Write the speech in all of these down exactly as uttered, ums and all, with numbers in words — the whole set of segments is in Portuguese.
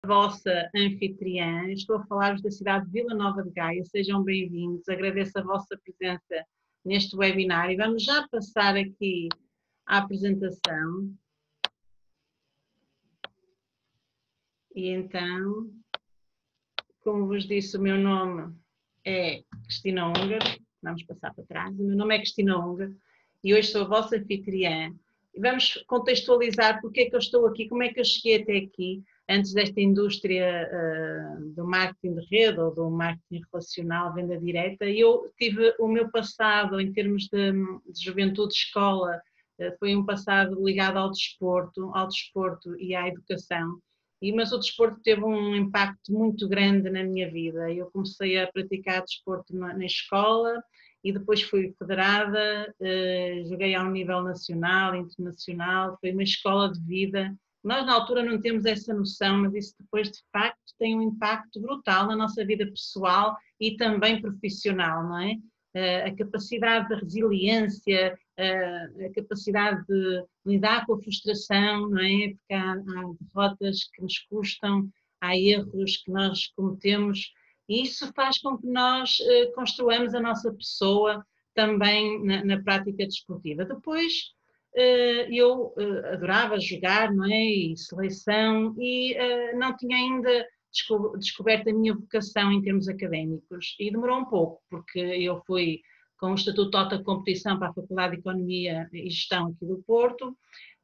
Vossa anfitriã, estou a falar-vos da cidade de Vila Nova de Gaia, sejam bem-vindos, agradeço a vossa presença neste webinar e vamos já passar aqui à apresentação. E então, como vos disse, o meu nome é Cristina Húngaro, vamos passar para trás, o meu nome é Cristina Húngaro e hoje sou a vossa anfitriã. E vamos contextualizar porque é que eu estou aqui, como é que eu cheguei até aqui, antes desta indústria uh, do marketing de rede ou do marketing relacional, venda direta. Eu tive o meu passado em termos de, de juventude, escola, uh, foi um passado ligado ao desporto, ao desporto e à educação. E, mas o desporto teve um impacto muito grande na minha vida. Eu comecei a praticar desporto na, na escola e depois fui federada, uh, joguei ao nível nacional, internacional, foi uma escola de vida. Nós, na altura, não temos essa noção, mas isso depois, de facto, tem um impacto brutal na nossa vida pessoal e também profissional, não é? A capacidade de resiliência, a capacidade de lidar com a frustração, não é? Porque há, há derrotas que nos custam, há erros que nós cometemos e isso faz com que nós construamos a nossa pessoa também na, na prática desportiva. Depois, eu adorava jogar, não é? E seleção, e não tinha ainda descoberto a minha vocação em termos académicos. E demorou um pouco, porque eu fui com o Estatuto de Alta Competição para a Faculdade de Economia e Gestão aqui do Porto,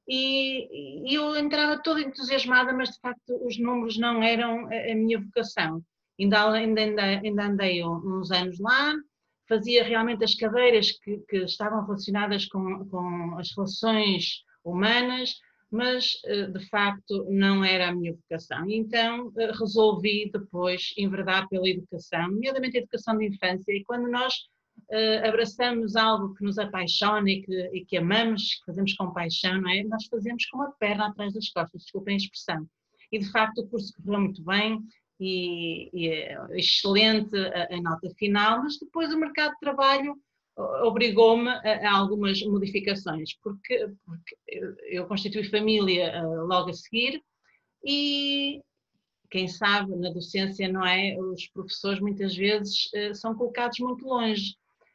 e, e eu entrava toda entusiasmada, mas de facto os números não eram a, a minha vocação. Ainda, ainda, ainda andei uns anos lá, fazia realmente as cadeiras que, que estavam relacionadas com, com as relações humanas, mas de facto não era a minha vocação. Então resolvi depois enverdar pela educação, nomeadamente a educação de infância, e quando nós abraçamos algo que nos apaixona e que, e que amamos, que fazemos com paixão, não é? Nós fazemos com a perna atrás das costas, desculpem a expressão. E de facto o curso correu muito bem, e, e é excelente a, a nota final, mas depois o mercado de trabalho obrigou-me a, a algumas modificações, porque, porque eu constituí família logo a seguir e quem sabe na docência, não é, os professores muitas vezes são colocados muito longe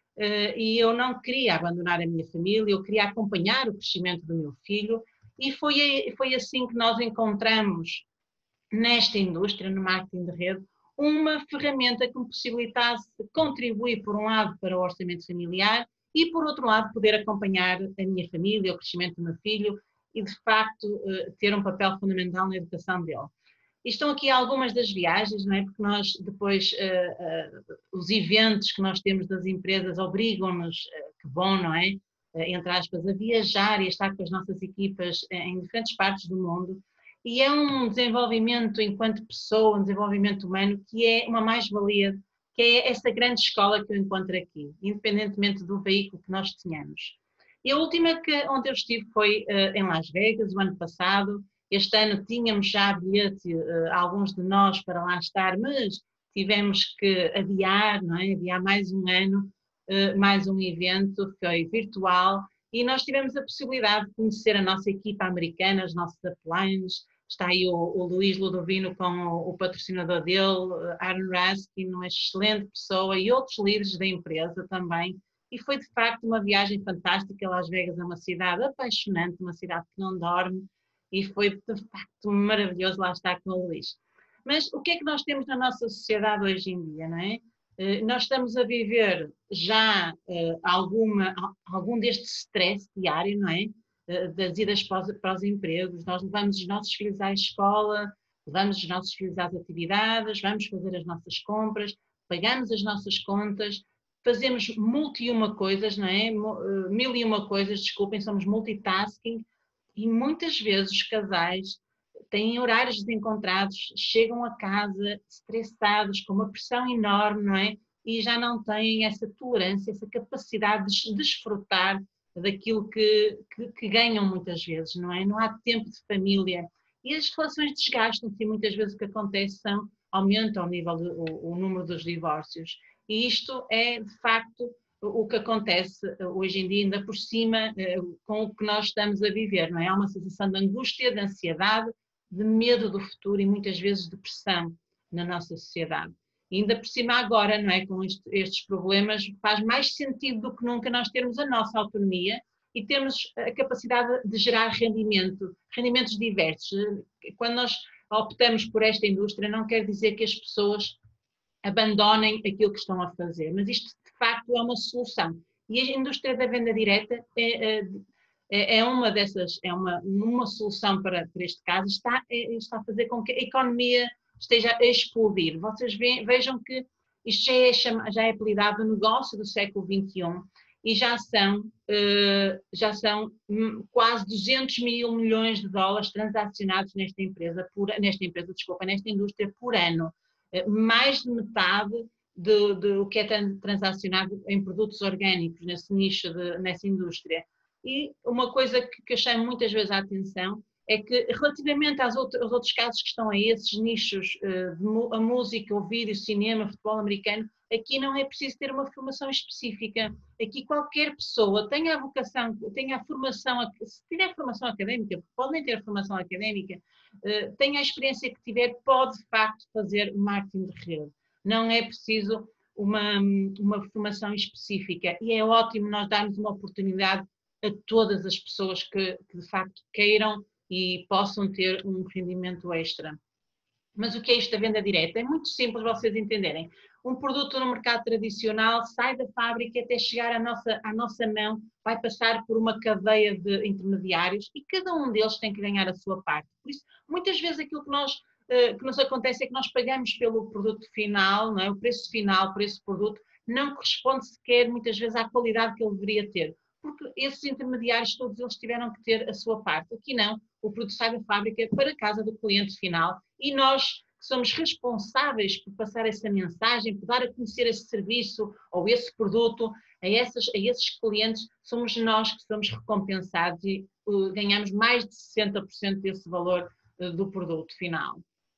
e eu não queria abandonar a minha família, eu queria acompanhar o crescimento do meu filho e foi, foi assim que nós encontramos nesta indústria, no marketing de rede, uma ferramenta que me possibilitasse contribuir, por um lado, para o orçamento familiar e, por outro lado, poder acompanhar a minha família, o crescimento do meu filho e, de facto, ter um papel fundamental na educação dele. E estão aqui algumas das viagens, não é? Porque nós depois, uh, uh, os eventos que nós temos das empresas obrigam-nos, uh, que bom, não é? Uh, entre aspas, a viajar e a estar com as nossas equipas em diferentes partes do mundo. E é um desenvolvimento enquanto pessoa, um desenvolvimento humano que é uma mais-valia, que é essa grande escola que eu encontro aqui, independentemente do veículo que nós tenhamos. E a última que, onde eu estive foi uh, em Las Vegas, o ano passado. Este ano tínhamos já bilhete, uh, alguns de nós, para lá estar, mas tivemos que adiar, não é? Adiar mais um ano, uh, mais um evento, foi virtual, e nós tivemos a possibilidade de conhecer a nossa equipa americana, os nossos uplines. Está aí o, o Luís Ludovino com o, o patrocinador dele, Aaron Raskin, uma excelente pessoa, e outros líderes da empresa também. E foi de facto uma viagem fantástica. Las Vegas é uma cidade apaixonante, uma cidade que não dorme, e foi de facto maravilhoso lá estar com o Luís. Mas o que é que nós temos na nossa sociedade hoje em dia, não é? Nós estamos a viver já alguma, algum deste stress diário, não é? Das idas para os, para os empregos, nós levamos os nossos filhos à escola, levamos os nossos filhos às atividades, vamos fazer as nossas compras, pagamos as nossas contas, fazemos multi e uma coisas, não é? Mil e uma coisas, desculpem, somos multitasking, e muitas vezes os casais têm horários desencontrados, chegam a casa estressados, com uma pressão enorme, não é? E já não têm essa tolerância, essa capacidade de desfrutar daquilo que, que, que ganham muitas vezes, não é? Não há tempo de família. E as relações desgastam-se e muitas vezes o que acontece são, aumenta o nível, de, o, o número dos divórcios. E isto é, de facto, o que acontece hoje em dia, ainda por cima, com o que nós estamos a viver, não é? Há uma sensação de angústia, de ansiedade, de medo do futuro e muitas vezes de pressão na nossa sociedade. E ainda por cima agora, não é, com este, estes problemas, faz mais sentido do que nunca nós termos a nossa autonomia e termos a capacidade de gerar rendimento, rendimentos diversos. Quando nós optamos por esta indústria, não quer dizer que as pessoas abandonem aquilo que estão a fazer, mas isto de facto é uma solução. E a indústria da venda direta é, é, é uma dessas, é uma, uma solução para, para este caso, está, é, está a fazer com que a economia esteja a explodir. Vocês ve, vejam que isto já é, chama, já é apelidado negócio do século vinte e um e já são, uh, já são quase duzentos mil milhões de dólares transacionados nesta empresa, por, nesta empresa, desculpa, nesta indústria por ano. Uh, mais de metade do, do que é transacionado em produtos orgânicos nesse nicho, de, nessa indústria. E uma coisa que, que eu chamo muitas vezes a atenção é que, relativamente aos outros, aos outros casos que estão a esses nichos, uh, a música, o vídeo, o cinema, o futebol americano, aqui não é preciso ter uma formação específica. Aqui qualquer pessoa tenha a vocação, tenha a formação, se tiver formação académica, porque pode nem ter formação académica, uh, tenha a experiência que tiver, pode de facto fazer marketing de rede. Não é preciso uma, uma formação específica e é ótimo nós darmos uma oportunidade a todas as pessoas que, que de facto queiram e possam ter um rendimento extra. Mas o que é isto da venda direta? É muito simples vocês entenderem. Um produto no mercado tradicional sai da fábrica até chegar à nossa, à nossa mão, vai passar por uma cadeia de intermediários e cada um deles tem que ganhar a sua parte. Por isso, muitas vezes aquilo que, nós, que nos acontece é que nós pagamos pelo produto final, não é? O preço final por esse produto não corresponde sequer muitas vezes à qualidade que ele deveria ter. Porque esses intermediários, todos eles tiveram que ter a sua parte. Aqui não, o produto sai da fábrica para a casa do cliente final e nós que somos responsáveis por passar essa mensagem, por dar a conhecer esse serviço ou esse produto a, essas, a esses clientes, somos nós que somos recompensados e uh, ganhamos mais de sessenta por cento desse valor uh, do produto final.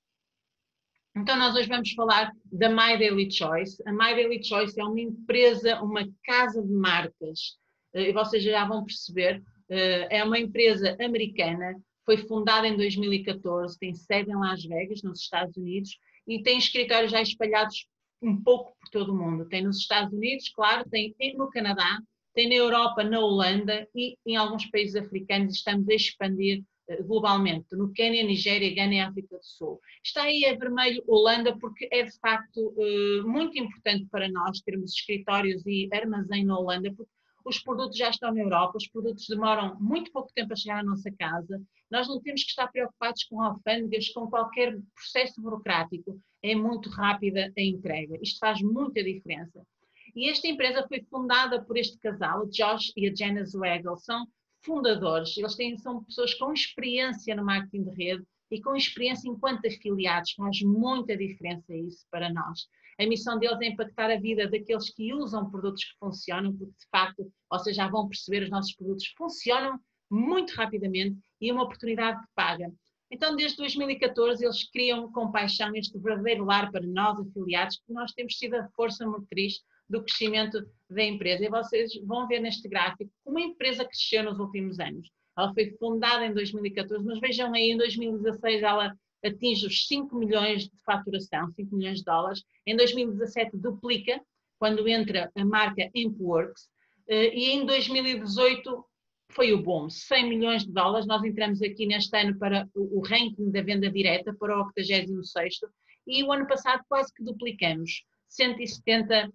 Então nós hoje vamos falar da My Daily Choice. A My Daily Choice é uma empresa, uma casa de marcas, e vocês já vão perceber, é uma empresa americana, foi fundada em dois mil e catorze, tem sede em Las Vegas, nos Estados Unidos, e tem escritórios já espalhados um pouco por todo o mundo. Tem nos Estados Unidos, claro, tem no Canadá, tem na Europa, na Holanda e em alguns países africanos. Estamos a expandir globalmente, no Quênia, Nigéria, Gana e África do Sul. Está aí a vermelho Holanda porque é de facto muito importante para nós termos escritórios e armazém na Holanda, porque os produtos já estão na Europa, os produtos demoram muito pouco tempo a chegar à nossa casa, nós não temos que estar preocupados com alfândegas, com qualquer processo burocrático, é muito rápida a entrega, isto faz muita diferença. E esta empresa foi fundada por este casal, o Josh e a Jenna Zweigel, são fundadores, eles têm, são pessoas com experiência no marketing de rede e com experiência enquanto afiliados, faz muita diferença isso para nós. A missão deles é impactar a vida daqueles que usam produtos que funcionam, porque de facto, vocês já vão perceber, os nossos produtos funcionam muito rapidamente e é uma oportunidade que paga. Então, desde dois mil e catorze, eles criam com paixão este verdadeiro lar para nós, afiliados, que nós temos sido a força motriz do crescimento da empresa. E vocês vão ver neste gráfico como a empresa cresceu nos últimos anos. Ela foi fundada em dois mil e catorze, mas vejam aí, em dois mil e dezasseis ela atinge os cinco milhões de faturação, cinco milhões de dólares. Em dois mil e dezassete duplica, quando entra a marca Ampworks. E em dois mil e dezoito foi o boom, cem milhões de dólares. Nós entramos aqui neste ano para o ranking da venda direta, para o octogésimo sexto, e o ano passado quase que duplicamos, cento e setenta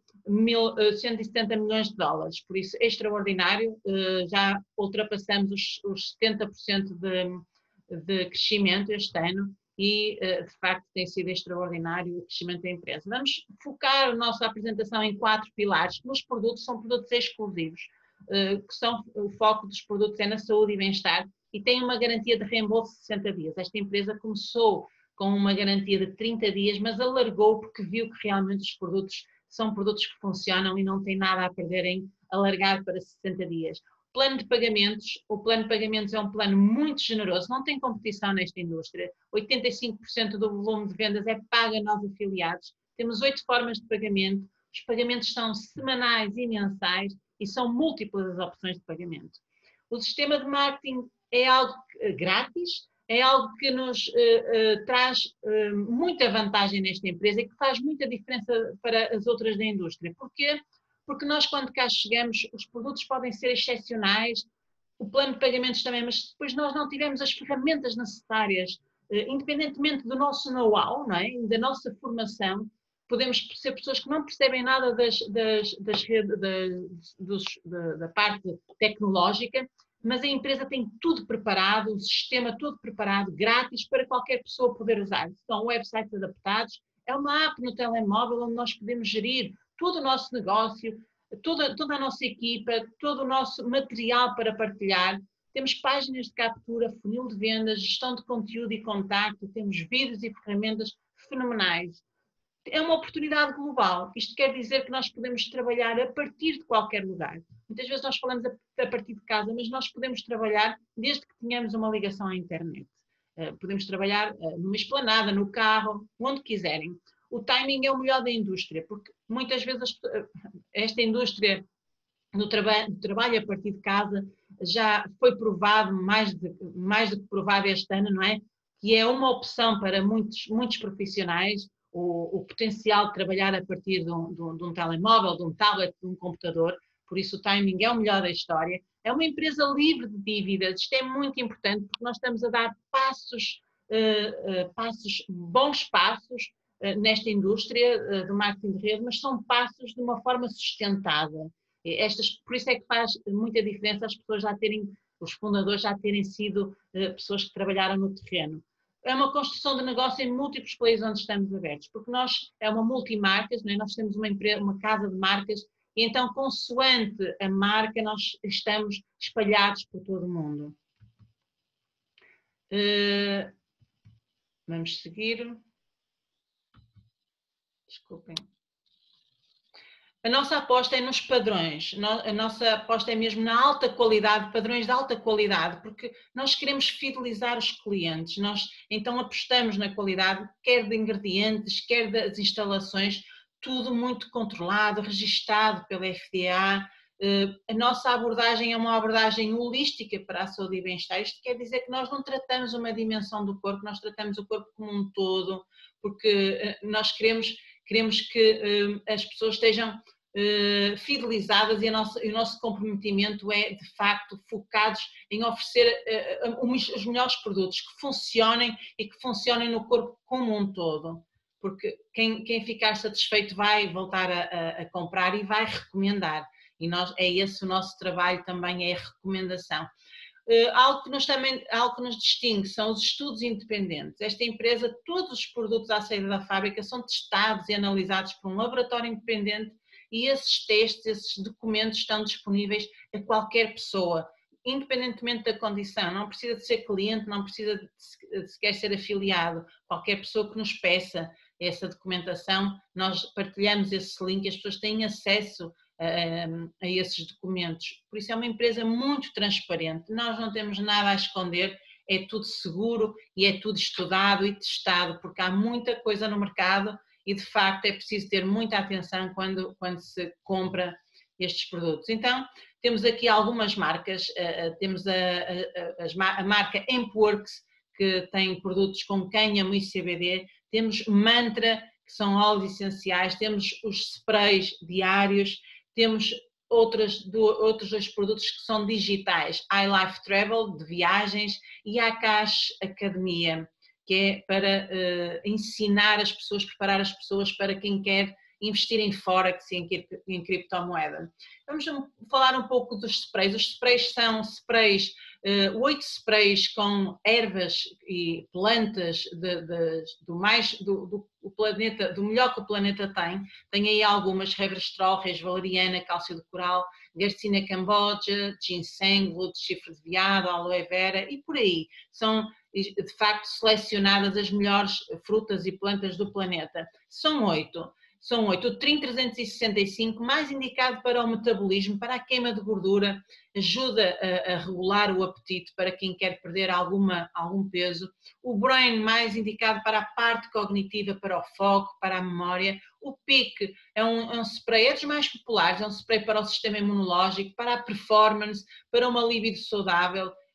milhões de dólares. Por isso, extraordinário, já ultrapassamos os, os setenta por cento de, de crescimento este ano. E, de facto, tem sido extraordinário o crescimento da empresa. Vamos focar a nossa apresentação em quatro pilares. Os produtos são produtos exclusivos, que são o foco dos produtos é na saúde e bem-estar e tem uma garantia de reembolso de sessenta dias. Esta empresa começou com uma garantia de trinta dias, mas alargou porque viu que realmente os produtos são produtos que funcionam e não tem nada a perder em alargar para sessenta dias. Plano de pagamentos, o plano de pagamentos é um plano muito generoso, não tem competição nesta indústria, oitenta e cinco por cento do volume de vendas é pago a nós afiliados, temos oito formas de pagamento, os pagamentos são semanais e mensais e são múltiplas as opções de pagamento. O sistema de marketing é algo grátis, é algo que nos uh, uh, traz uh, muita vantagem nesta empresa e que faz muita diferença para as outras da indústria. Porquê? Porque nós, quando cá chegamos, os produtos podem ser excepcionais, o plano de pagamentos também, mas depois nós não tivemos as ferramentas necessárias, uh, independentemente do nosso know-how, não é? Da nossa formação, podemos ser pessoas que não percebem nada das, das, das redes, das, dos, da, da parte tecnológica, mas a empresa tem tudo preparado, o sistema todo preparado, grátis, para qualquer pessoa poder usar. São websites adaptados, é uma app no telemóvel onde nós podemos gerir todo o nosso negócio, toda, toda a nossa equipa, todo o nosso material para partilhar. Temos páginas de captura, funil de vendas, gestão de conteúdo e contacto, temos vídeos e ferramentas fenomenais. É uma oportunidade global. Isto quer dizer que nós podemos trabalhar a partir de qualquer lugar. Muitas vezes nós falamos a partir de casa, mas nós podemos trabalhar desde que tenhamos uma ligação à internet. Podemos trabalhar numa esplanada, no carro, onde quiserem. O timing é o melhor da indústria, porque muitas vezes esta indústria do trabalho, do trabalho a partir de casa já foi provado, mais, de, mais do que provado este ano, não é? Que é uma opção para muitos, muitos profissionais. O, o potencial de trabalhar a partir de um, de, um, de um telemóvel, de um tablet, de um computador, por isso o timing é o melhor da história. É uma empresa livre de dívidas, isto é muito importante porque nós estamos a dar passos, uh, uh, passos bons passos uh, nesta indústria uh, do marketing de rede, mas são passos de uma forma sustentada. Estas, por isso é que faz muita diferença as pessoas já terem, os fundadores já terem sido uh, pessoas que trabalharam no terreno. É uma construção de negócio em múltiplos países onde estamos abertos, porque nós é uma multimarcas, não é? Nós temos uma, empresa, uma casa de marcas e então, consoante a marca, nós estamos espalhados por todo o mundo. Uh, vamos seguir. Desculpem. A nossa aposta é nos padrões, a nossa aposta é mesmo na alta qualidade, padrões de alta qualidade, porque nós queremos fidelizar os clientes, nós então apostamos na qualidade, quer de ingredientes, quer das instalações, tudo muito controlado, registado pela F D A. A nossa abordagem é uma abordagem holística para a saúde e bem-estar. Isto quer dizer que nós não tratamos uma dimensão do corpo, nós tratamos o corpo como um todo, porque nós queremos... Queremos que uh, as pessoas estejam uh, fidelizadas e, a nossa, e o nosso comprometimento é, de facto, focados em oferecer uh, os melhores produtos que funcionem e que funcionem no corpo como um todo. Porque quem, quem ficar satisfeito vai voltar a, a, a comprar e vai recomendar. E nós, é esse o nosso trabalho também, é a recomendação. Uh, algo, que nos também, algo que nos distingue são os estudos independentes. Esta empresa, todos os produtos à saída da fábrica são testados e analisados por um laboratório independente e esses testes, esses documentos estão disponíveis a qualquer pessoa, independentemente da condição. Não precisa de ser cliente, não precisa de sequer ser afiliado. Qualquer pessoa que nos peça essa documentação, nós partilhamos esse link, as pessoas têm acesso a esses documentos. Por isso é uma empresa muito transparente, nós não temos nada a esconder, é tudo seguro e é tudo estudado e testado, porque há muita coisa no mercado e de facto é preciso ter muita atenção quando, quando se compra estes produtos. Então temos aqui algumas marcas, temos a, a, a marca Empworks, que tem produtos com cânhamo e C B D, temos Mantra, que são óleos essenciais, temos os sprays diários, temos outras, do, outros dois produtos que são digitais, iLife Travel, de viagens, e a Akash Academia, que é para uh, ensinar as pessoas, preparar as pessoas para quem quer investir em Forex e em, em criptomoeda. Vamos falar um pouco dos sprays. Os sprays são sprays, oito uh, sprays com ervas e plantas de, de, do, mais, do, do, do planeta, do melhor que o planeta tem. Tem aí algumas: Resveratrol, Resvaleriana, Cálcio de Coral, Garcina Camboja, Ginseng, Luto de Chifre de Veado, Aloe Vera e por aí. São de facto selecionadas as melhores frutas e plantas do planeta. São oito. São oito. O Trim trezentos e sessenta e cinco, mais indicado para o metabolismo, para a queima de gordura, ajuda a, a regular o apetite para quem quer perder alguma, algum peso. O Brain, mais indicado para a parte cognitiva, para o foco, para a memória. O Peak é um, é um spray, é dos mais populares, é um spray para o sistema imunológico, para a performance, para uma libido saudável.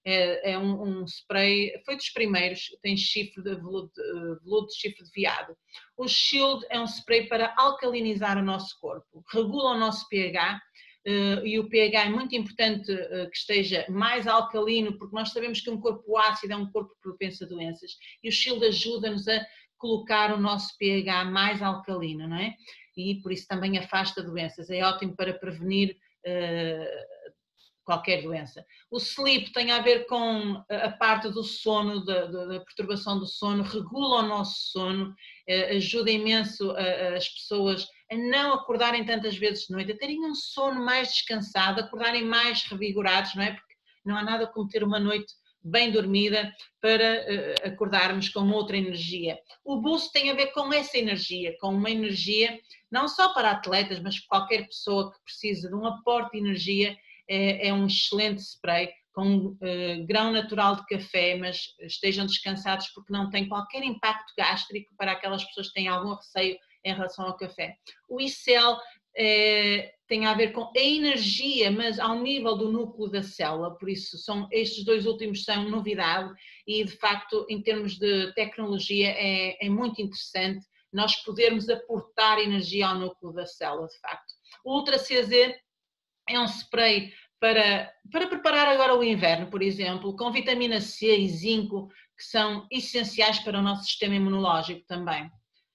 é, é um, um spray, foi dos primeiros, tem chifre de veludo, veludo de chifre de veado. O Shield é um spray para alcalinizar o nosso corpo, regula o nosso pH, Uh, e o pH é muito importante uh, que esteja mais alcalino, porque nós sabemos que um corpo ácido é um corpo propenso a doenças, e o Shield ajuda-nos a colocar o nosso pH mais alcalino, não é? E por isso também afasta doenças, é ótimo para prevenir uh, qualquer doença. O sleep tem a ver com a parte do sono, da, da perturbação do sono, regula o nosso sono, ajuda imenso as pessoas a não acordarem tantas vezes de noite, a terem um sono mais descansado, acordarem mais revigorados, não é? Porque não há nada como ter uma noite bem dormida para acordarmos com outra energia. O Boost tem a ver com essa energia, com uma energia não só para atletas, mas qualquer pessoa que precisa de um aporte de energia. É, é um excelente spray com uh, grão natural de café, mas estejam descansados porque não tem qualquer impacto gástrico para aquelas pessoas que têm algum receio em relação ao café. O iCell é, tem a ver com a energia, mas ao nível do núcleo da célula, por isso são, estes dois últimos são novidade e de facto em termos de tecnologia é, é muito interessante nós podermos aportar energia ao núcleo da célula de facto. O Ultra C Z é um spray para, para preparar agora o inverno, por exemplo, com vitamina C e zinco, que são essenciais para o nosso sistema imunológico também.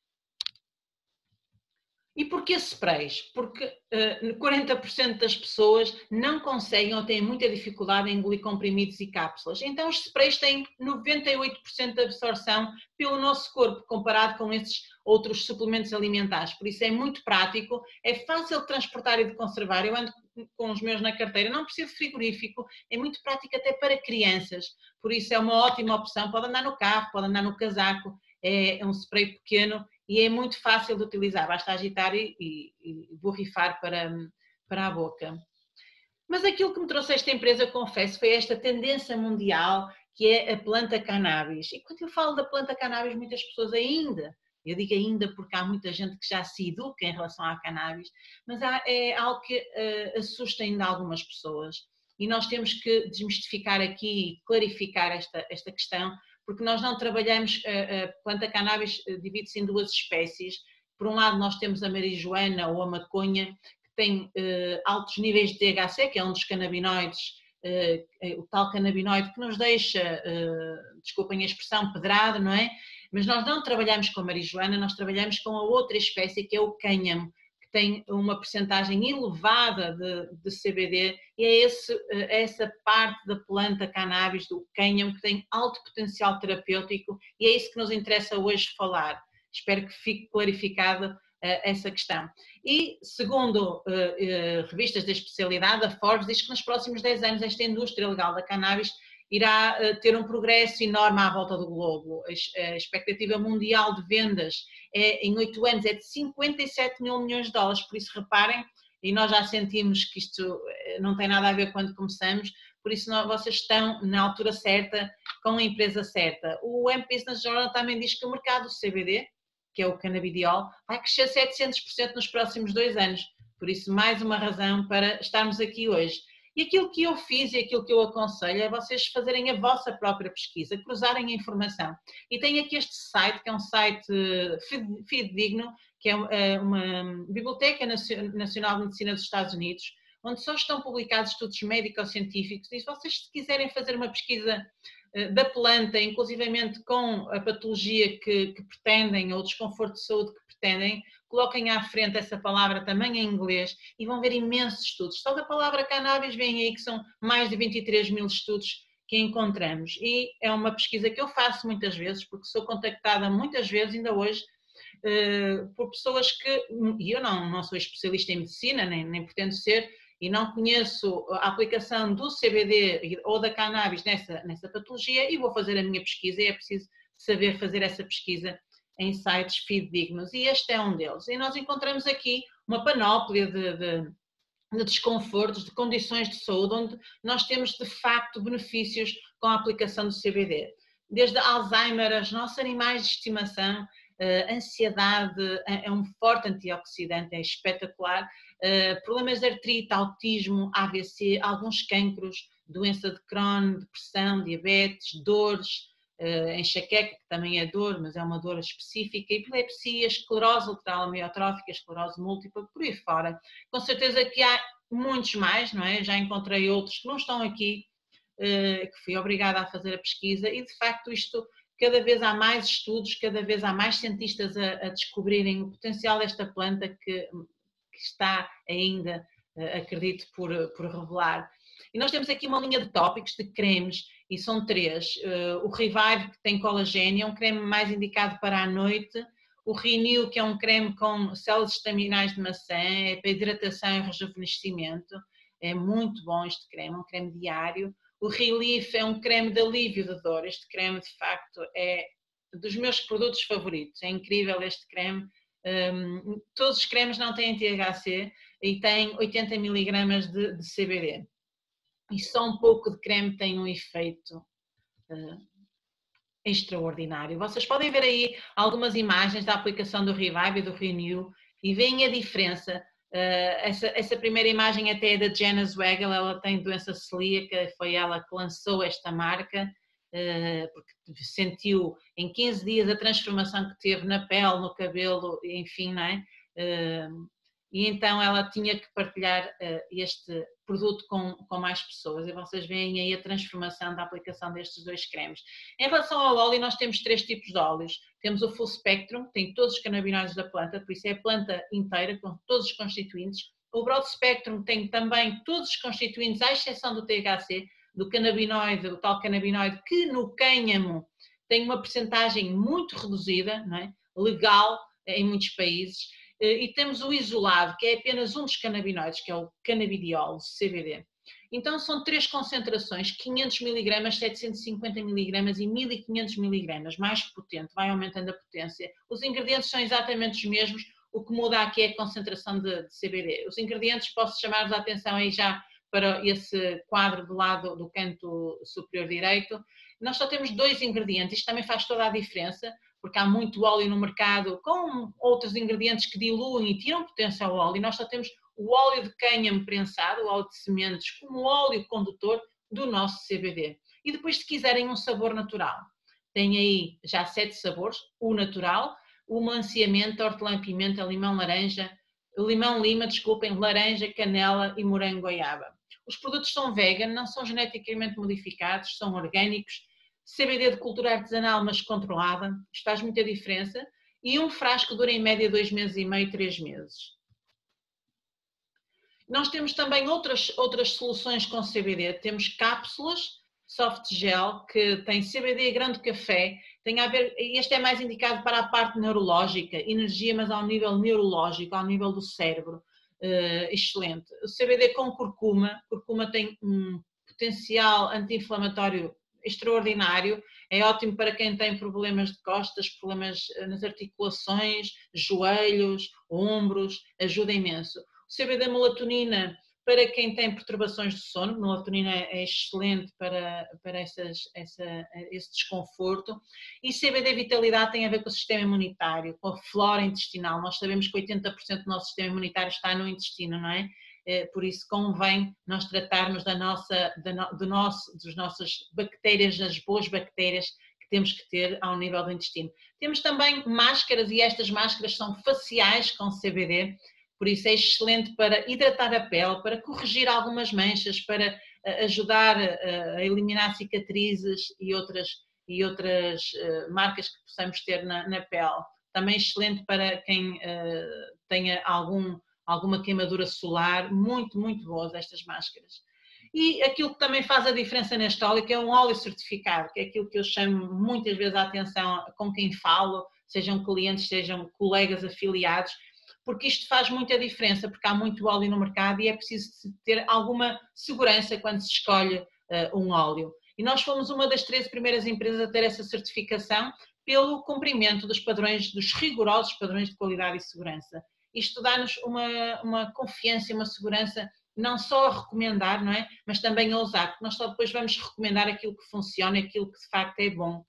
E porquê sprays? Porque uh, quarenta por cento das pessoas não conseguem ou têm muita dificuldade em engolir comprimidos e cápsulas. Então os sprays têm noventa e oito por cento de absorção pelo nosso corpo, comparado com esses outros suplementos alimentares. Por isso é muito prático, é fácil de transportar e de conservar. Eu ando com os meus na carteira, não preciso de frigorífico, é muito prático até para crianças. Por isso é uma ótima opção, pode andar no carro, pode andar no casaco, é um spray pequeno e é muito fácil de utilizar, basta agitar e, e, e borrifar para, para a boca. Mas aquilo que me trouxe a esta empresa, confesso, foi esta tendência mundial que é a planta cannabis. E quando eu falo da planta cannabis, muitas pessoas ainda, eu digo ainda porque há muita gente que já se educa em relação à cannabis, mas há, é algo que uh, assusta ainda algumas pessoas. E nós temos que desmistificar aqui e clarificar esta, esta questão, porque nós não trabalhamos, a, a planta cannabis divide-se em duas espécies. Por um lado nós temos a marijuana ou a maconha, que tem uh, altos níveis de T H C, que é um dos canabinoides, uh, o tal canabinoide que nos deixa, uh, desculpem a expressão, pedrado, não é? Mas nós não trabalhamos com a marijuana, nós trabalhamos com a outra espécie que é o cânhamo, que tem uma percentagem elevada de, de C B D e é esse, essa parte da planta cannabis, do cânhamo, que tem alto potencial terapêutico e é isso que nos interessa hoje falar. Espero que fique clarificada uh, essa questão. E segundo uh, uh, revistas da especialidade, a Forbes diz que nos próximos dez anos esta indústria legal da cannabis irá ter um progresso enorme à volta do globo. A expectativa mundial de vendas é, em oito anos é de cinquenta e sete mil milhões de dólares, por isso reparem, e nós já sentimos que isto não tem nada a ver quando começamos, por isso nós, vocês estão na altura certa, com a empresa certa. O Hemp Business Journal também diz que o mercado do C B D, que é o canabidiol, vai crescer setecentos por cento nos próximos dois anos, por isso mais uma razão para estarmos aqui hoje. E aquilo que eu fiz e aquilo que eu aconselho é vocês fazerem a vossa própria pesquisa, cruzarem a informação. E tem aqui este site, que é um site fidedigno, que é uma Biblioteca Nacional de Medicina dos Estados Unidos, onde só estão publicados estudos médico-científicos. E se vocês quiserem fazer uma pesquisa da planta, inclusivamente com a patologia que, que pretendem, ou o desconforto de saúde que pretendem, coloquem à frente essa palavra também em inglês e vão ver imensos estudos. Só da palavra cannabis vem aí que são mais de vinte e três mil estudos que encontramos. E é uma pesquisa que eu faço muitas vezes, porque sou contactada muitas vezes, ainda hoje, por pessoas que, e eu não, não sou especialista em medicina, nem, nem pretendo ser, e não conheço a aplicação do C B D ou da cannabis nessa, nessa patologia, e vou fazer a minha pesquisa, e é preciso saber fazer essa pesquisa em sites fidedignos, e este é um deles. E nós encontramos aqui uma panóplia de, de, de desconfortos, de condições de saúde, onde nós temos de facto benefícios com a aplicação do C B D. Desde Alzheimer, aos nossos animais de estimação, uh, ansiedade, é um forte antioxidante, é espetacular, uh, problemas de artrite, autismo, A V C, alguns cancros, doença de Crohn, depressão, diabetes, dores, enxaqueca, que também é dor, mas é uma dor específica, epilepsia, esclerose lateral amiotrófica, esclerose múltipla, por aí fora. Com certeza que há muitos mais, não é? Já encontrei outros que não estão aqui, que fui obrigada a fazer a pesquisa e de facto isto, cada vez há mais estudos, cada vez há mais cientistas a, a descobrirem o potencial desta planta que, que está ainda, acredito, por, por revelar. E nós temos aqui uma linha de tópicos, de cremes, e são três. O Revive, que tem colagênio, é um creme mais indicado para a noite. O Renew, que é um creme com células estaminais de maçã, é para hidratação e rejuvenescimento. É muito bom este creme, é um creme diário. O Relief é um creme de alívio de dor. Este creme, de facto, é dos meus produtos favoritos. É incrível este creme. Um, todos os cremes não têm T H C e têm oitenta miligramas de, de C B D. E só um pouco de creme tem um efeito uh, extraordinário. Vocês podem ver aí algumas imagens da aplicação do Revive e do Renew e veem a diferença. Uh, essa, essa primeira imagem até é da Jenna Zweigel, ela tem doença celíaca, foi ela que lançou esta marca, uh, porque sentiu em quinze dias a transformação que teve na pele, no cabelo, enfim, não é? Uh, e então ela tinha que partilhar uh, este produto com, com mais pessoas e vocês veem aí a transformação da aplicação destes dois cremes. Em relação ao óleo, nós temos três tipos de óleos. Temos o Full Spectrum, tem todos os canabinoides da planta, por isso é a planta inteira, com todos os constituintes. O Broad Spectrum tem também todos os constituintes, à exceção do T H C, do canabinoide, o tal canabinoide, que no cânhamo tem uma percentagem muito reduzida, não é? Legal em muitos países. E temos o isolado, que é apenas um dos canabinoides, que é o canabidiol, C B D. Então são três concentrações, quinhentos miligramas, setecentos e cinquenta miligramas e mil e quinhentos miligramas, mais potente, vai aumentando a potência. Os ingredientes são exatamente os mesmos, o que muda aqui é a concentração de, de C B D. Os ingredientes, posso chamar-vos a atenção aí já para esse quadro do lado do canto superior direito. Nós só temos dois ingredientes, isto também faz toda a diferença, porque há muito óleo no mercado com outros ingredientes que diluem e tiram potência ao óleo, e nós só temos o óleo de cânhamo prensado, o óleo de sementes, como óleo condutor do nosso C B D. E depois, se quiserem um sabor natural, tem aí já sete sabores, o natural, o melancia-menta, hortelã-pimenta, limão-laranja, limão-lima, desculpem, laranja, canela e morango-goiaba. Os produtos são vegan, não são geneticamente modificados, são orgânicos, C B D de cultura artesanal, mas controlada, isto faz muita diferença, e um frasco dura em média dois meses e meio, três meses. Nós temos também outras, outras soluções com C B D, temos cápsulas, soft gel, que tem C B D grão de café, tem a ver, este é mais indicado para a parte neurológica, energia, mas ao nível neurológico, ao nível do cérebro, uh, excelente. O C B D com curcuma, curcuma tem um potencial anti-inflamatório extraordinário, é ótimo para quem tem problemas de costas, problemas nas articulações, joelhos, ombros, ajuda imenso. O C B D melatonina para quem tem perturbações de sono, melatonina é excelente para, para essas, essa, esse desconforto, e C B D vitalidade tem a ver com o sistema imunitário, com a flora intestinal. Nós sabemos que oitenta por cento do nosso sistema imunitário está no intestino, não é? Por isso convém nós tratarmos da nossa, da, do nosso, das nossas bactérias, das boas bactérias que temos que ter ao nível do intestino. Temos também máscaras, e estas máscaras são faciais com C B D, por isso é excelente para hidratar a pele, para corrigir algumas manchas, para ajudar a eliminar cicatrizes e outras, e outras marcas que possamos ter na, na pele. Também excelente para quem tenha algum alguma queimadura solar, muito, muito boas estas máscaras. E aquilo que também faz a diferença neste óleo, que é um óleo certificado, que é aquilo que eu chamo muitas vezes a atenção com quem falo, sejam clientes, sejam colegas afiliados, porque isto faz muita diferença, porque há muito óleo no mercado e é preciso ter alguma segurança quando se escolhe uh, um óleo. E nós fomos uma das treze primeiras empresas a ter essa certificação pelo cumprimento dos padrões, dos rigorosos padrões de qualidade e segurança. Isto dá-nos uma, uma confiança e uma segurança não só a recomendar, não é? Mas também a usar, porque nós só depois vamos recomendar aquilo que funciona, aquilo que de facto é bom.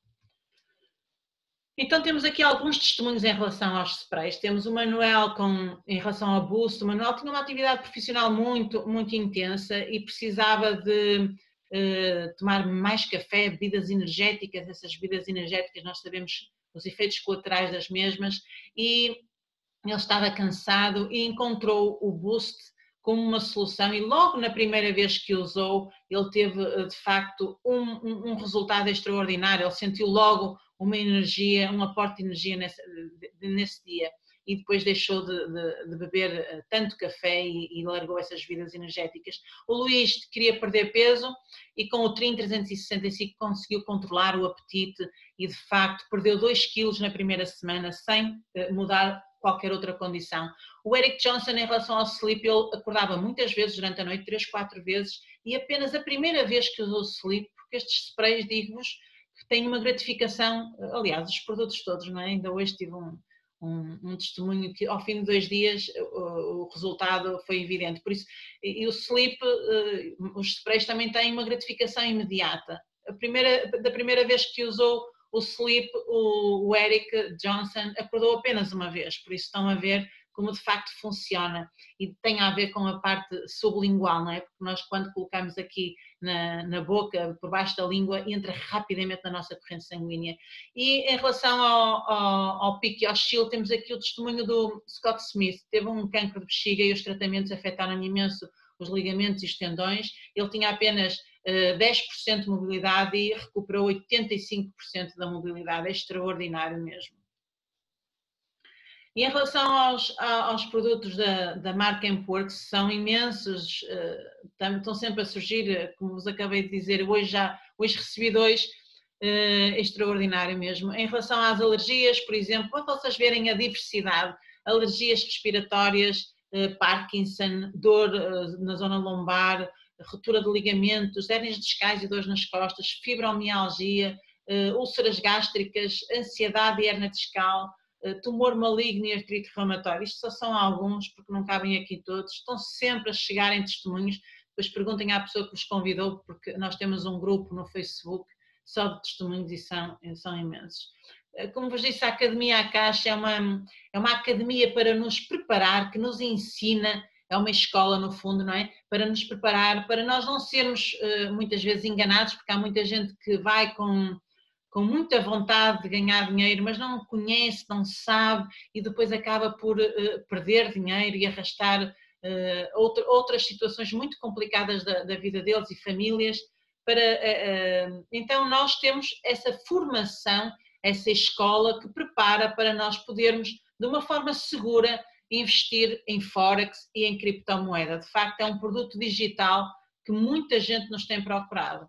Então temos aqui alguns testemunhos em relação aos sprays. Temos o Manuel com, em relação ao Boost. O Manuel tinha uma atividade profissional muito, muito intensa e precisava de uh, tomar mais café, bebidas energéticas, essas bebidas energéticas nós sabemos os efeitos colaterais das mesmas, e ele estava cansado e encontrou o Boost como uma solução, e logo na primeira vez que usou ele teve de facto um, um, um resultado extraordinário, ele sentiu logo uma energia, um aporte de energia nesse, nesse dia, e depois deixou de, de, de beber tanto café e, e largou essas bebidas energéticas. O Luís queria perder peso e com o Trim trezentos e sessenta e cinco conseguiu controlar o apetite e de facto perdeu dois quilos na primeira semana sem mudar qualquer outra condição. O Eric Johnson, em relação ao sleep, ele acordava muitas vezes durante a noite, três, quatro vezes, e apenas a primeira vez que usou o sleep, porque estes sprays, digo-vos, que têm uma gratificação, aliás, os produtos todos, não é? Ainda hoje tive um, um, um testemunho que ao fim de dois dias o, o resultado foi evidente. Por isso, e o sleep, os sprays também têm uma gratificação imediata. A primeira, da primeira vez que usou o sleep, o, o Eric Johnson acordou apenas uma vez, por isso estão a ver como de facto funciona, e tem a ver com a parte sublingual, não é? Porque nós quando colocamos aqui na, na boca, por baixo da língua, entra rapidamente na nossa corrente sanguínea. E em relação ao, ao, ao pico e ao chill, temos aqui o testemunho do Scott Smith, teve um cancro de bexiga e os tratamentos afetaram imenso os ligamentos e os tendões, ele tinha apenas uh, dez por cento de mobilidade e recuperou oitenta e cinco por cento da mobilidade, é extraordinário mesmo. E em relação aos, aos produtos da, da marca Empworks, são imensos, uh, estão sempre a surgir, como vos acabei de dizer, hoje já hoje recebi dois, uh, extraordinário mesmo. Em relação às alergias, por exemplo, para vocês verem a diversidade, alergias respiratórias, Parkinson, dor na zona lombar, ruptura de ligamentos, hérnias discais e dores nas costas, fibromialgia, úlceras gástricas, ansiedade e hérnia discal, tumor maligno e artrite reumatoide. Isto só são alguns, porque não cabem aqui todos. Estão sempre a chegar em testemunhos. Depois perguntem à pessoa que vos convidou, porque nós temos um grupo no Facebook só de testemunhos e são, são imensos. Como vos disse, a Academia Akash é uma, é uma academia para nos preparar, que nos ensina, é uma escola no fundo, não é? Para nos preparar, para nós não sermos muitas vezes enganados, porque há muita gente que vai com, com muita vontade de ganhar dinheiro, mas não conhece, não sabe e depois acaba por uh, perder dinheiro e arrastar uh, outra, outras situações muito complicadas da, da vida deles e famílias. Para, uh, uh, então nós temos essa formação, essa escola que prepara para nós podermos, de uma forma segura, investir em Forex e em criptomoeda. De facto, é um produto digital que muita gente nos tem procurado.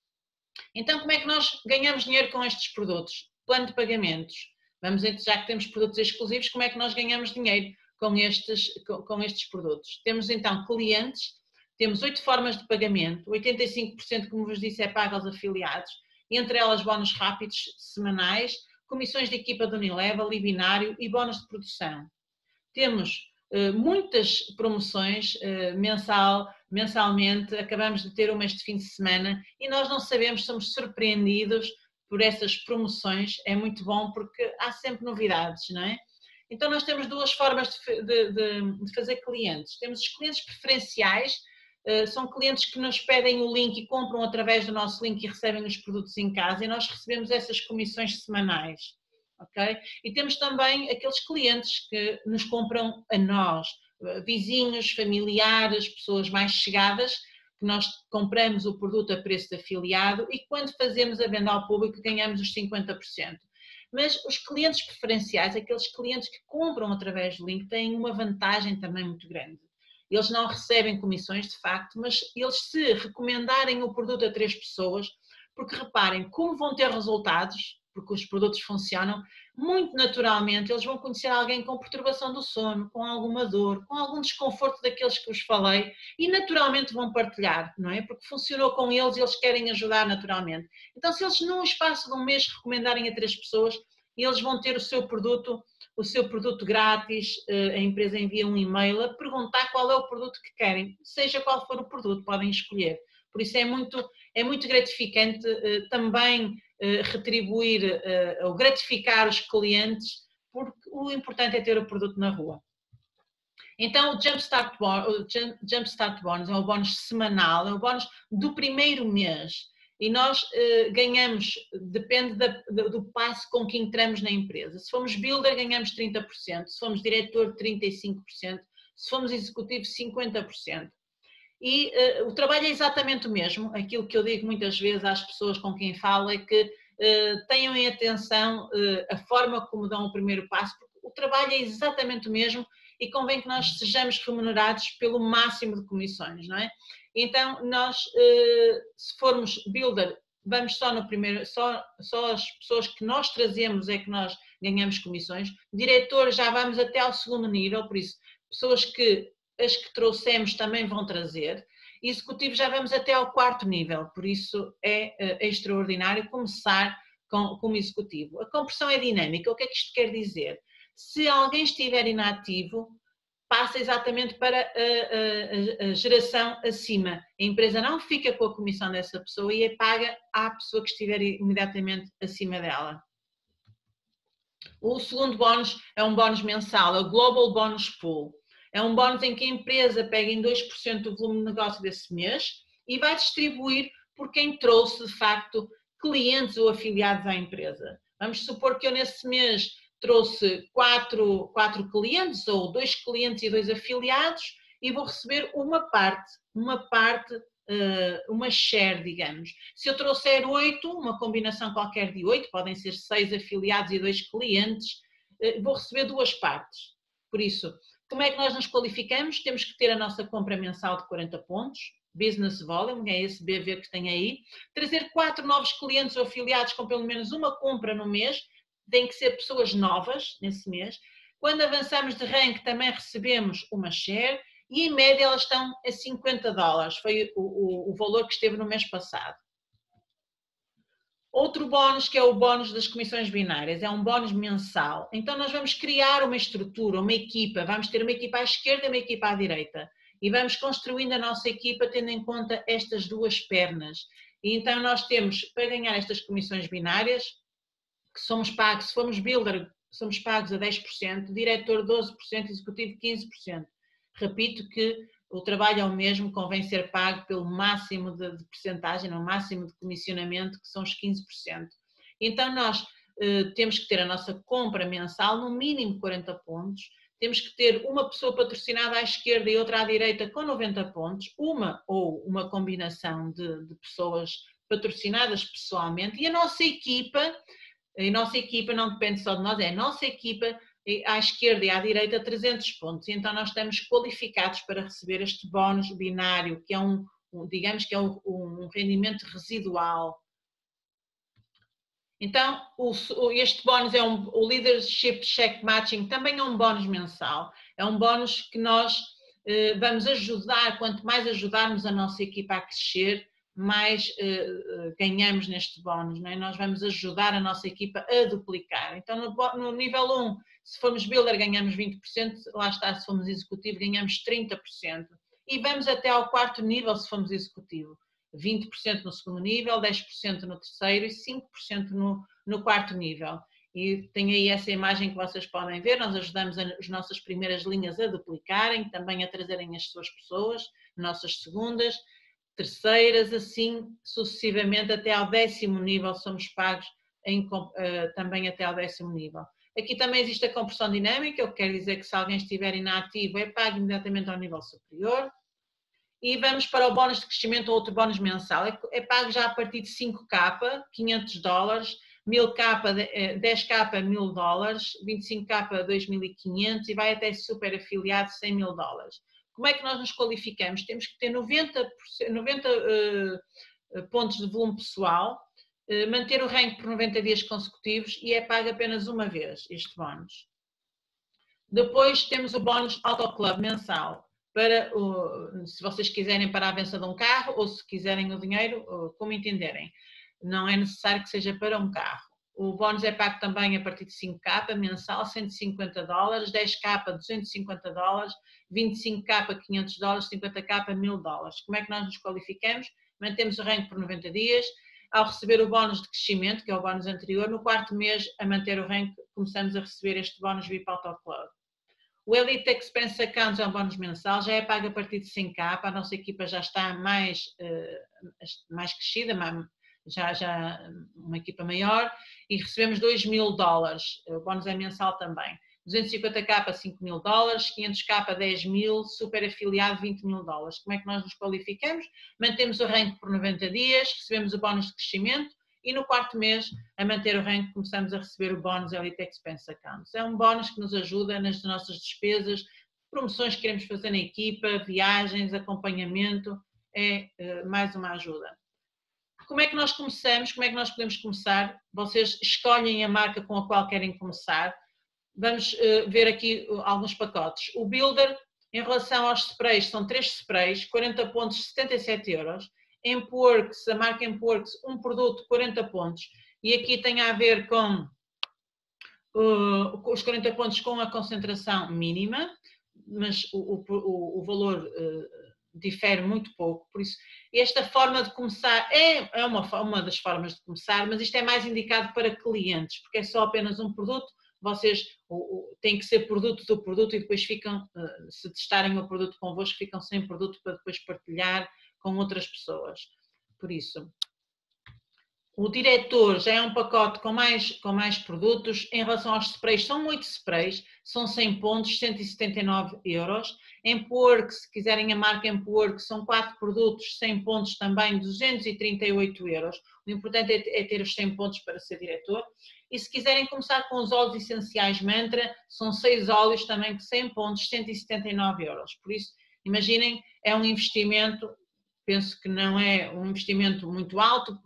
Então, como é que nós ganhamos dinheiro com estes produtos? Plano de pagamentos. Vamos, já que temos produtos exclusivos, como é que nós ganhamos dinheiro com estes, com, com estes produtos? Temos então clientes, temos oito formas de pagamento, oitenta e cinco por cento, como vos disse, é pago aos afiliados, entre elas bónus rápidos semanais, comissões de equipa de Unilever, Libinário e bónus de produção. Temos uh, muitas promoções uh, mensal, mensalmente, acabamos de ter uma este fim de semana e nós não sabemos, somos surpreendidos por essas promoções, é muito bom porque há sempre novidades, não é? Então nós temos duas formas de, de, de, de fazer clientes, temos os clientes preferenciais, são clientes que nos pedem o link e compram através do nosso link e recebem os produtos em casa e nós recebemos essas comissões semanais, ok? E temos também aqueles clientes que nos compram a nós, vizinhos, familiares, pessoas mais chegadas, que nós compramos o produto a preço de afiliado e quando fazemos a venda ao público ganhamos os cinquenta por cento. Mas os clientes preferenciais, aqueles clientes que compram através do link, têm uma vantagem também muito grande. Eles não recebem comissões de facto, mas eles se recomendarem o produto a três pessoas, porque reparem como vão ter resultados, porque os produtos funcionam, muito naturalmente eles vão conhecer alguém com perturbação do sono, com alguma dor, com algum desconforto daqueles que vos falei e naturalmente vão partilhar, não é? Porque funcionou com eles e eles querem ajudar naturalmente. Então se eles num espaço de um mês recomendarem a três pessoas, eles vão ter o seu produto, o seu produto grátis, a empresa envia um e-mail a perguntar qual é o produto que querem, seja qual for o produto, podem escolher. Por isso é muito, é muito gratificante também retribuir ou gratificar os clientes, porque o importante é ter o produto na rua. Então o Jumpstart Bonus, o Jumpstart Bonus é o bónus semanal, é o bónus do primeiro mês. E nós uh, ganhamos, depende da, do passo com que entramos na empresa. Se formos builder, ganhamos trinta por cento, se formos diretor, trinta e cinco por cento, se formos executivo, cinquenta por cento. E uh, o trabalho é exatamente o mesmo. Aquilo que eu digo muitas vezes às pessoas com quem falo é que uh, tenham em atenção uh, a forma como dão o primeiro passo, porque o trabalho é exatamente o mesmo e convém que nós sejamos remunerados pelo máximo de comissões, não é? Então, nós, se formos builder, vamos só no primeiro, só, só as pessoas que nós trazemos é que nós ganhamos comissões. Diretor, já vamos até ao segundo nível, por isso, pessoas que as que trouxemos também vão trazer. Executivo, já vamos até ao quarto nível, por isso é, é extraordinário começar com, como executivo. A conversão é dinâmica, o que é que isto quer dizer? Se alguém estiver inativo, passa exatamente para a, a, a geração acima. A empresa não fica com a comissão dessa pessoa e é paga à pessoa que estiver imediatamente acima dela. O segundo bónus é um bónus mensal, é o Global Bonus Pool. É um bónus em que a empresa pega em dois por cento do volume de negócio desse mês e vai distribuir por quem trouxe, de facto, clientes ou afiliados à empresa. Vamos supor que eu nesse mês trouxe quatro, quatro clientes ou dois clientes e dois afiliados e vou receber uma parte, uma parte, uma share, digamos. Se eu trouxer oito, uma combinação qualquer de oito, podem ser seis afiliados e dois clientes, vou receber duas partes. Por isso, como é que nós nos qualificamos? Temos que ter a nossa compra mensal de quarenta pontos, Business Volume, é esse B V que tem aí, trazer quatro novos clientes ou afiliados com pelo menos uma compra no mês, tem que ser pessoas novas nesse mês. Quando avançamos de rank também recebemos uma share e em média elas estão a cinquenta dólares, foi o, o, o valor que esteve no mês passado. Outro bónus que é o bónus das comissões binárias, é um bónus mensal. Então nós vamos criar uma estrutura, uma equipa, vamos ter uma equipa à esquerda e uma equipa à direita. E vamos construindo a nossa equipa tendo em conta estas duas pernas. E então nós temos, para ganhar estas comissões binárias, que somos pagos, se formos builder, somos pagos a dez por cento, diretor doze por cento, executivo quinze por cento. Repito que o trabalho é o mesmo, convém ser pago pelo máximo de, de percentagem, no máximo de comissionamento, que são os quinze por cento. Então nós eh, temos que ter a nossa compra mensal no mínimo quarenta pontos, temos que ter uma pessoa patrocinada à esquerda e outra à direita com noventa pontos, uma ou uma combinação de, de pessoas patrocinadas pessoalmente, e a nossa equipa, a nossa equipa não depende só de nós, é a nossa equipa à esquerda e à direita trezentos pontos, então nós estamos qualificados para receber este bónus binário, que é um, digamos que é um, um rendimento residual. Então, o, este bónus é um, o Leadership Check Matching, também é um bónus mensal, é um bónus que nós eh, vamos ajudar, quanto mais ajudarmos a nossa equipa a crescer, mais eh, ganhamos neste bónus, não é? Nós vamos ajudar a nossa equipa a duplicar. Então, no, no nível um, se formos builder ganhamos vinte por cento, lá está, se formos executivo ganhamos trinta por cento. E vamos até ao quarto nível se formos executivo. vinte por cento no segundo nível, dez por cento no terceiro e cinco por cento no, no quarto nível. E tem aí essa imagem que vocês podem ver, nós ajudamos as nossas primeiras linhas a duplicarem, também a trazerem as suas pessoas, nossas segundas, terceiras, assim sucessivamente até ao décimo nível somos pagos em, uh, também até ao décimo nível. Aqui também existe a conversão dinâmica, o que quer dizer que se alguém estiver inativo é pago imediatamente ao nível superior. E vamos para o bónus de crescimento, outro bónus mensal, é, é pago já a partir de cinco K, quinhentos dólares, mil K, dez K, mil dólares, vinte e cinco K, dois mil e quinhentos e vai até super afiliado, cem mil dólares. Como é que nós nos qualificamos? Temos que ter noventa, noventa uh, pontos de volume pessoal, uh, manter o rank por noventa dias consecutivos e é pago apenas uma vez este bónus. Depois temos o bónus Auto Club mensal. Para o, se vocês quiserem para a venda de um carro ou se quiserem o dinheiro, como entenderem. Não é necessário que seja para um carro. O bónus é pago também a partir de cinco K mensal, cento e cinquenta dólares, dez K, duzentos e cinquenta dólares, vinte e cinco K, quinhentos dólares, cinquenta K, mil dólares. Como é que nós nos qualificamos? Mantemos o rank por noventa dias. Ao receber o bónus de crescimento, que é o bónus anterior, no quarto mês a manter o rank, começamos a receber este bónus V I P Auto Club. O Elite Expense Account é um bónus mensal, já é pago a partir de cem K, a nossa equipa já está mais, mais crescida, já, já uma equipa maior, e recebemos dois mil dólares, o bónus é mensal também. duzentos e cinquenta K, cinco mil dólares, quinhentos K, dez mil, super afiliado, vinte mil dólares. Como é que nós nos qualificamos? Mantemos o rank por noventa dias, recebemos o bónus de crescimento e no quarto mês, a manter o rank, começamos a receber o bónus Elite Expense Accounts. É um bónus que nos ajuda nas nossas despesas, promoções que queremos fazer na equipa, viagens, acompanhamento, é uh, mais uma ajuda. Como é que nós começamos? Como é que nós podemos começar? Vocês escolhem a marca com a qual querem começar. Vamos uh, ver aqui uh, alguns pacotes. O Builder, em relação aos sprays, são três sprays, quarenta pontos, setenta e sete euros. Empworks, a marca Empworks, um produto, quarenta pontos. E aqui tem a ver com uh, os quarenta pontos com a concentração mínima, mas o, o, o valor uh, difere muito pouco. Por isso, esta forma de começar é, é uma, uma das formas de começar, mas isto é mais indicado para clientes, porque é só apenas um produto. Vocês têm que ser produto do produto e depois ficam, se testarem o produto convosco, ficam sem produto para depois partilhar com outras pessoas. Por isso, o diretor já é um pacote com mais, com mais produtos. Em relação aos sprays, são oito sprays, são cem pontos, cento e setenta e nove euros. Empworks, se quiserem a marca Empworks, são quatro produtos, cem pontos também, duzentos e trinta e oito euros. O importante é ter os cem pontos para ser diretor. E se quiserem começar com os óleos essenciais Mantra, são seis óleos também de cem pontos, cento e setenta e nove euros. Por isso, imaginem, é um investimento, penso que não é um investimento muito alto,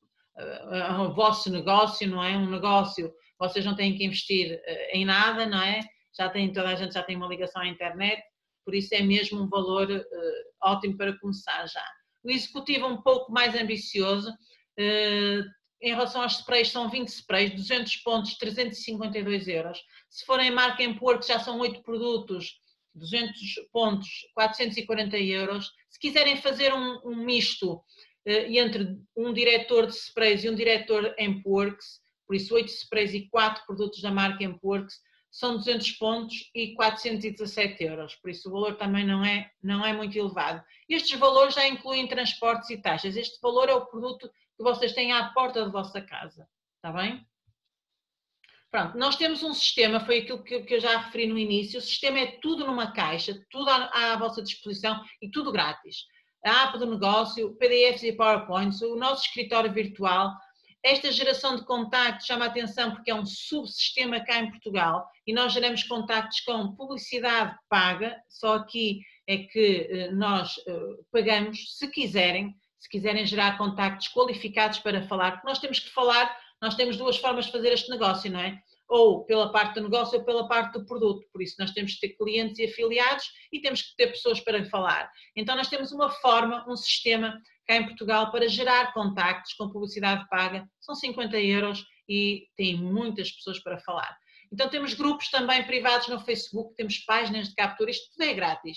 o vosso negócio, não é? Um negócio, vocês não têm que investir em nada, não é? Já tem, toda a gente já tem uma ligação à internet, por isso é mesmo um valor uh, ótimo para começar já. O executivo um pouco mais ambicioso, uh, em relação aos sprays, são vinte sprays, duzentos pontos, trezentos e cinquenta e dois euros. Se forem marca Empworks, já são oito produtos, duzentos pontos, quatrocentos e quarenta euros. Se quiserem fazer um, um misto uh, entre um diretor de sprays e um diretor Empworks, por isso oito sprays e quatro produtos da marca Empworks, são duzentos pontos e quatrocentos e dezassete euros, por isso o valor também não é, não é muito elevado. Estes valores já incluem transportes e taxas, este valor é o produto que vocês têm à porta da vossa casa, está bem? Pronto, nós temos um sistema, foi aquilo que, que eu já referi no início, o sistema é tudo numa caixa, tudo à, à vossa disposição e tudo grátis. A app do negócio, P D Fs e PowerPoints, o nosso escritório virtual. Esta geração de contactos chama a atenção porque é um subsistema cá em Portugal e nós geramos contactos com publicidade paga, só aqui é que nós pagamos, se quiserem, se quiserem gerar contactos qualificados para falar, porque nós temos que falar, nós temos duas formas de fazer este negócio, não é? Ou pela parte do negócio ou pela parte do produto, por isso nós temos que ter clientes e afiliados e temos que ter pessoas para falar. Então nós temos uma forma, um sistema cá em Portugal para gerar contactos com publicidade paga, são cinquenta euros e tem muitas pessoas para falar. Então temos grupos também privados no Facebook, temos páginas de captura, isto tudo é grátis.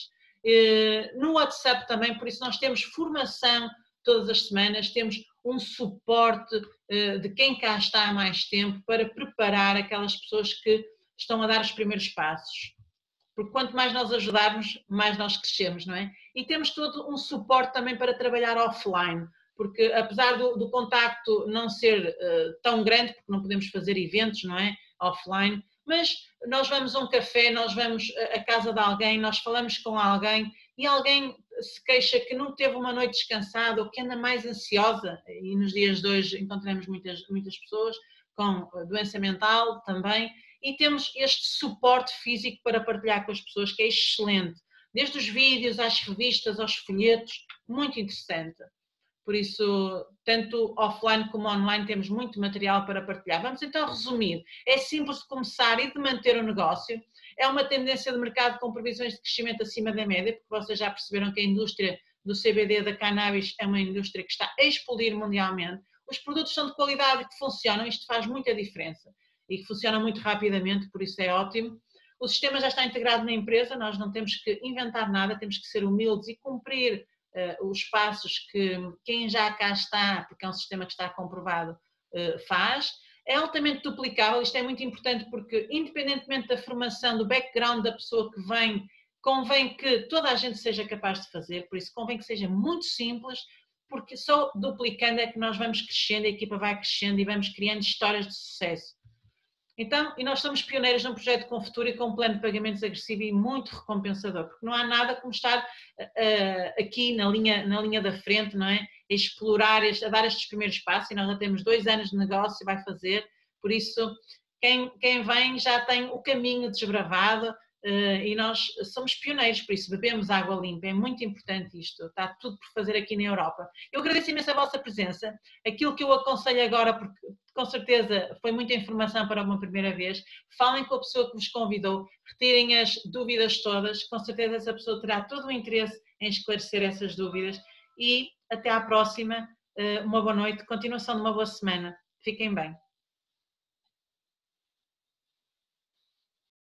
No WhatsApp também, por isso nós temos formação todas as semanas, temos um suporte de quem cá está há mais tempo para preparar aquelas pessoas que estão a dar os primeiros passos. Porque quanto mais nós ajudarmos, mais nós crescemos, não é? E temos todo um suporte também para trabalhar offline, porque apesar do, do contacto não ser uh, tão grande, porque não podemos fazer eventos, não é? Offline, mas nós vamos a um café, nós vamos à casa de alguém, nós falamos com alguém e alguém se queixa que não teve uma noite descansada ou que anda mais ansiosa, e nos dias de hoje encontramos muitas, muitas pessoas com doença mental também, e temos este suporte físico para partilhar com as pessoas, que é excelente. Desde os vídeos, às revistas, aos folhetos, muito interessante. Por isso, tanto offline como online, temos muito material para partilhar. Vamos então resumir. É simples de começar e de manter o negócio. É uma tendência de mercado com previsões de crescimento acima da média, porque vocês já perceberam que a indústria do C B D, da cannabis, é uma indústria que está a explodir mundialmente. Os produtos são de qualidade e que funcionam, isto faz muita diferença. E que funciona muito rapidamente, por isso é ótimo. O sistema já está integrado na empresa, nós não temos que inventar nada, temos que ser humildes e cumprir uh, os passos que quem já cá está, porque é um sistema que está comprovado, uh, faz. é altamente duplicável, isto é muito importante porque, independentemente da formação, do background da pessoa que vem, convém que toda a gente seja capaz de fazer, por isso convém que seja muito simples, porque só duplicando é que nós vamos crescendo, a equipa vai crescendo e vamos criando histórias de sucesso. Então, e nós somos pioneiros num projeto com futuro e com um plano de pagamentos agressivo e muito recompensador, porque não há nada como estar uh, aqui na linha, na linha da frente, não é? A explorar, a dar estes primeiros passos, e nós já temos dois anos de negócio e vai fazer, por isso quem, quem vem já tem o caminho desbravado uh, e nós somos pioneiros, por isso bebemos água limpa, é muito importante isto, está tudo por fazer aqui na Europa. Eu agradeço imenso a vossa presença, aquilo que eu aconselho agora, porque com certeza foi muita informação para uma primeira vez, falem com a pessoa que vos convidou, retirem as dúvidas todas, com certeza essa pessoa terá todo o interesse em esclarecer essas dúvidas e até à próxima, uma boa noite, continuação de uma boa semana, fiquem bem.